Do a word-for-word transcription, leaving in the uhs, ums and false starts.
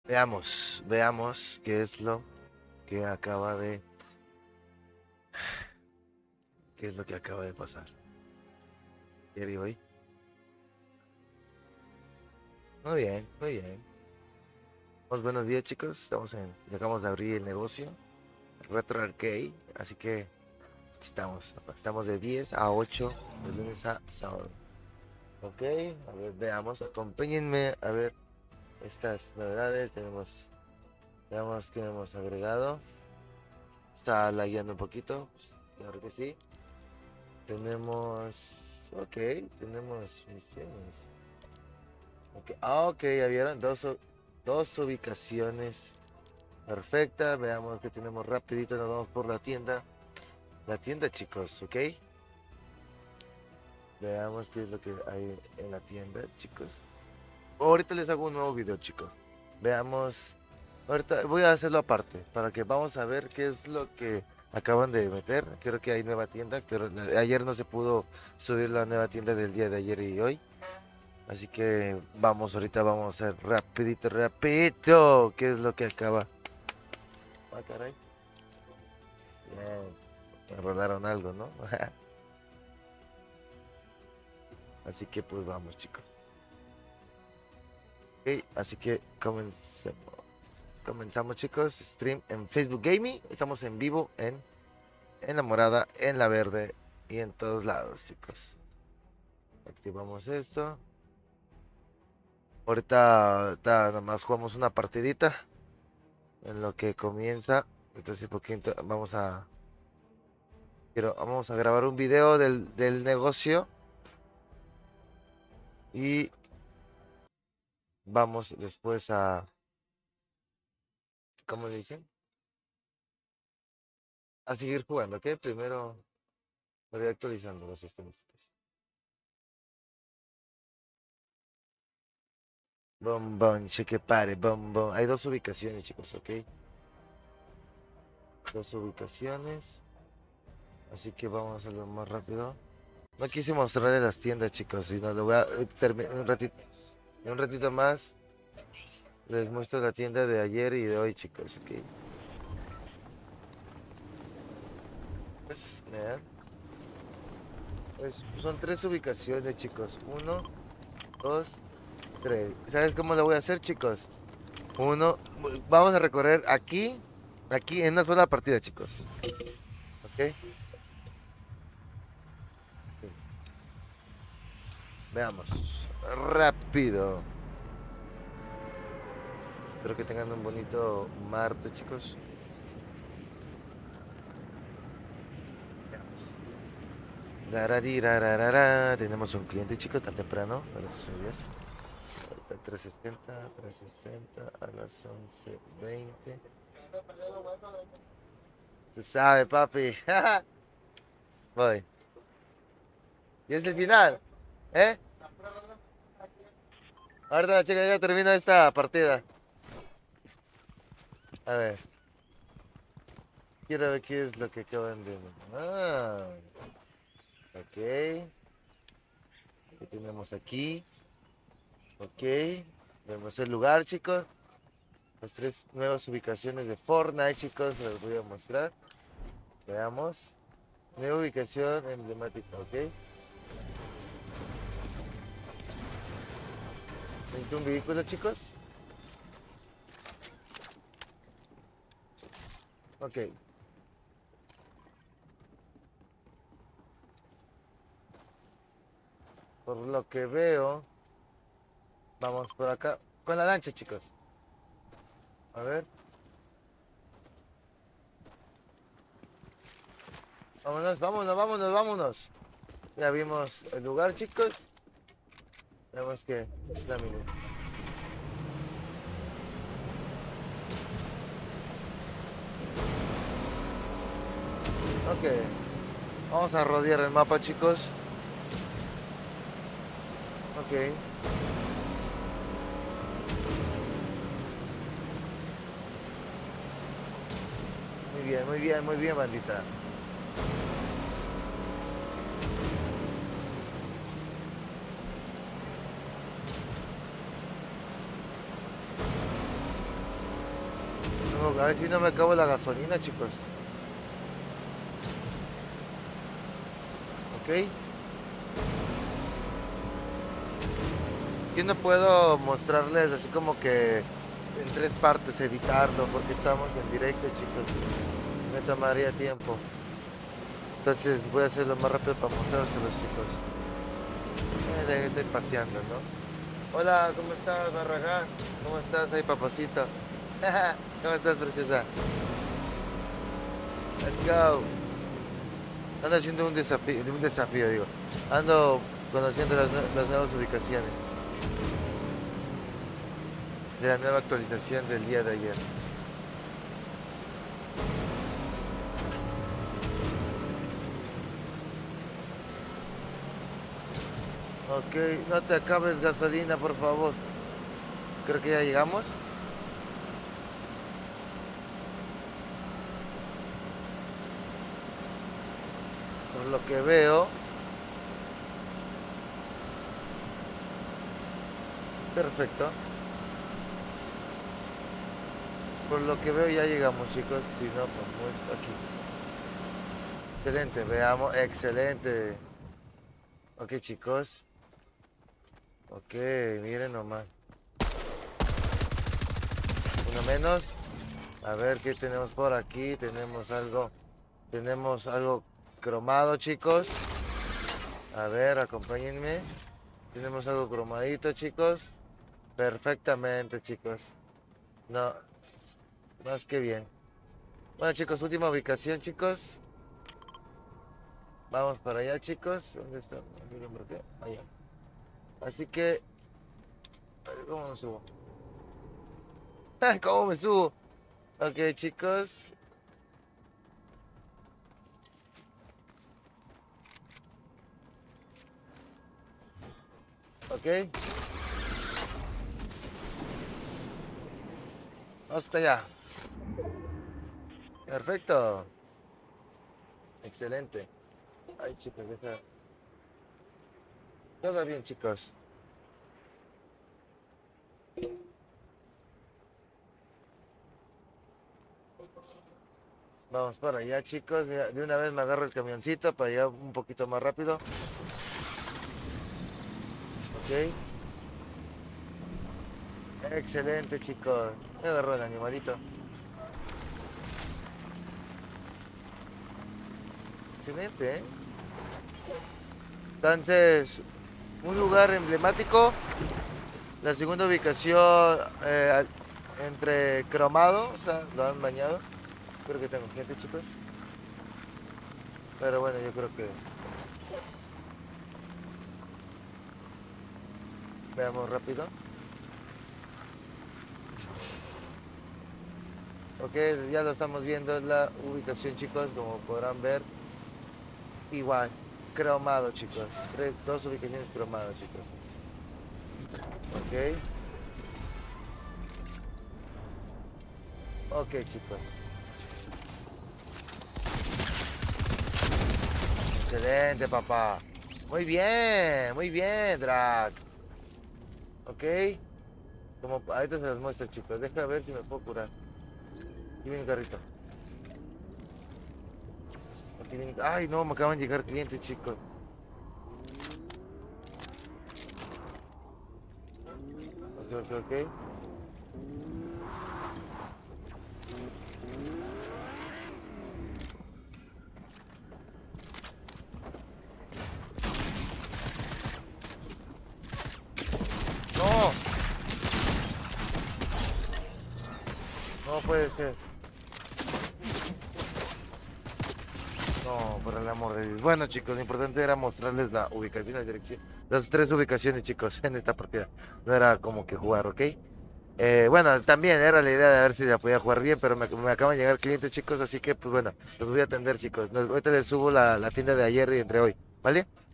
Veamos, veamos qué es lo que acaba de... ¿Qué es lo que acaba de pasar? Ayer y hoy. Muy bien, muy bien. Pues buenos días, chicos. Estamos en... Acabamos de abrir el negocio. Retro Arcade. Así que aquí estamos. Estamos de diez a ocho de lunes a sábado. Ok, a ver, veamos. Acompáñenme a ver estas novedades. Tenemos... Veamos qué hemos agregado. Está lagueando un poquito. Pues, claro que sí. Tenemos... Ok, tenemos misiones. Okay. Ah, ok, ya vieron. Dos, dos ubicaciones. Perfecta. Veamos que tenemos rapidito. Nos vamos por la tienda. La tienda, chicos, ok. Veamos qué es lo que hay en la tienda, chicos. Ahorita les hago un nuevo video, chicos. Veamos. Ahorita voy a hacerlo aparte. Para que vamos a ver qué es lo que acaban de meter. Creo que hay nueva tienda. Pero ayer no se pudo subir la nueva tienda del día de ayer y hoy. Así que vamos, ahorita vamos a hacer rapidito, rapidito. ¿Qué es lo que acaba? Ah, caray. Bien. Me rodaron algo, ¿no? Así que pues vamos, chicos. Ok, así que comencemos. Comenzamos, chicos. Stream en Facebook Gaming. Estamos en vivo en, en la morada, en la verde y en todos lados, chicos. Activamos esto. Ahorita, ahorita nomás jugamos una partidita en lo que comienza. Entonces, poquito, vamos a quiero, vamos a grabar un video del, del negocio y vamos después a, ¿cómo le dicen? A seguir jugando, ¿ok? Primero me voy actualizando las estadísticas. Bombón, cheque pare, bombón. Hay dos ubicaciones, chicos, ¿ok? Dos ubicaciones. Así que vamos a hacerlo más rápido. No quise mostrarle las tiendas, chicos, sino lo voy a eh, terminar un ratito. Un ratito más les muestro la tienda de ayer y de hoy, chicos, ¿ok? Pues, vean. Es- son tres ubicaciones, chicos. Uno, dos, tres. ¿Sabes cómo lo voy a hacer, chicos? Uno, vamos a recorrer aquí, aquí en una sola partida, chicos. ¿Ok? Sí. Veamos. Rápido. Espero que tengan un bonito martes, chicos. Veamos. Dararirararara. Tenemos un cliente, chicos, tan temprano. Gracias a Dios. Ahorita trescientos sesenta, trescientos sesenta a las once veinte. Se sabe, papi. Voy. Y es el final. ¿Eh? Ahorita, chicos, ya termino esta partida. A ver. Quiero ver qué es lo que acaban de... Ah, ok. ¿Qué tenemos aquí? Ok. Vemos el lugar, chicos. Las tres nuevas ubicaciones de Fortnite, chicos. Se las voy a mostrar. Veamos. Nueva ubicación emblemática, ok. Necesito un vehículo, chicos. Ok. Por lo que veo, vamos por acá. Con la lancha, chicos. A ver. Vámonos, vámonos, vámonos, vámonos. Ya vimos el lugar, chicos. Vemos que es la mini. Ok. Vamos a rodear el mapa, chicos. Ok. Muy bien, muy bien, muy bien, bandita. me- a ver si no me acabo la gasolina, chicos. Ok. Yo no puedo mostrarles así como que en tres partes editarlo porque estamos en directo, chicos. Me tomaría tiempo. Entonces voy a hacerlo más rápido para mostrárselos, chicos. Eh, estoy paseando, ¿no? Hola, ¿cómo estás, Barragán? ¿Cómo estás ahí, papacito? ¿Cómo estás, preciosa? Let's go. Ando haciendo un desafío, un desafío, digo. Ando conociendo las, nue- las nuevas ubicaciones de la nueva actualización del día de ayer. Ok, no te acabes gasolina, por favor. Creo que ya llegamos. Por lo que veo. Perfecto. Por lo que veo ya llegamos, chicos. Si no, pues aquí. Excelente, veamos. Excelente. Ok, chicos. Ok, miren nomás. Uno menos. A ver qué tenemos por aquí. Tenemos algo. Tenemos algo cromado, chicos. A ver, acompáñenme. Tenemos algo cromadito, chicos. Perfectamente, chicos. No, más que bien. Bueno, chicos, última ubicación, chicos. Vamos para allá, chicos. ¿Dónde está? Allá. Así que... a ver, ¿cómo me subo? ¿Cómo me subo? Ok, chicos. Ok. Hasta allá. Perfecto. Excelente. Ay, chicos, deja. Todo bien, chicos. Vamos para allá, chicos. Mira, de una vez me agarro el camioncito para llegar un poquito más rápido. Ok. Excelente, chicos. Me agarró el animalito. Excelente, ¿eh? Entonces, un lugar emblemático. La segunda ubicación eh, al- entre cromado, o sea, lo han bañado. Creo que tengo gente, chicos. Pero bueno, yo creo que veamos rápido. Ok, ya lo estamos viendo la ubicación, chicos, como podrán ver. Igual, cromado, chicos. Tres- dos ubicaciones cromadas, chicos. Ok, ok, chicos. Excelente, papá. Muy bien, muy bien, Drag. Ok, como ahorita se los muestro, chicos. Deja ver si me puedo curar. Aquí viene un carrito. Aquí viene... Ay, no, me acaban de llegar clientes, chicos. Ok, ok, ok. No, no puede ser. No, por el amor de Dios. Bueno, chicos, lo importante era mostrarles la ubicación, la dirección. Las tres ubicaciones, chicos, en esta partida. No era como que jugar, ¿ok? Eh, bueno, también era la idea de ver si la podía jugar bien, pero me, me acaban de llegar clientes, chicos, así que, pues bueno, los voy a atender, chicos. Nos- ahorita les subo la, la tienda de ayer y entre hoy, ¿vale?